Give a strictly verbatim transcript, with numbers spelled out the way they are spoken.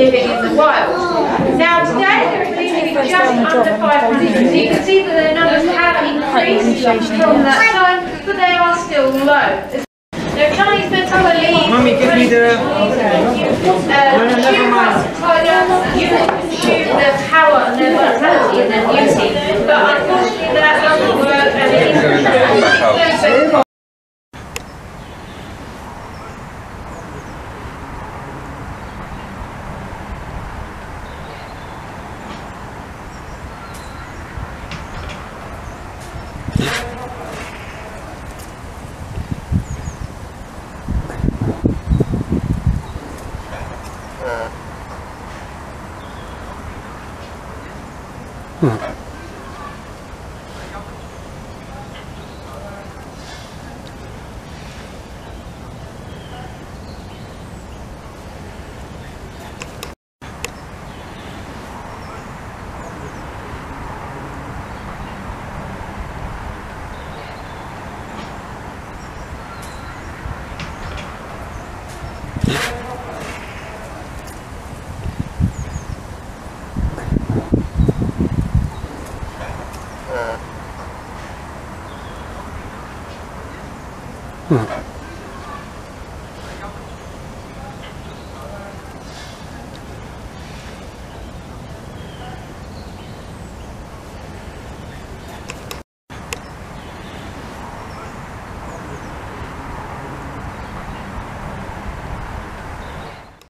living in the wild. Now today they're believed to be just under five hundred. So you can see that their numbers have increased from that time, but they are still low. Now Chinese mental believe Mommy, give me the... uh, humans tied up, you can consume their power and their vitality and their beauty, but unfortunately that doesn't work and it is Hmm. Hmm.